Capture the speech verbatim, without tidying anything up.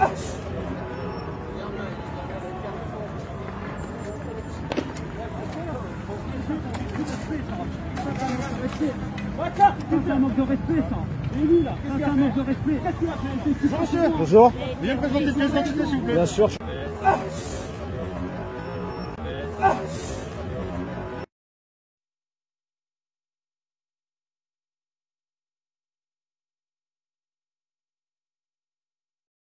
C'est un manque de respect, ça. Et lui, là, c'est un manque de respect. Bonjour. Bonjour. Veuillez me présenter pièce d'identité, s'il vous plaît. Bien sûr.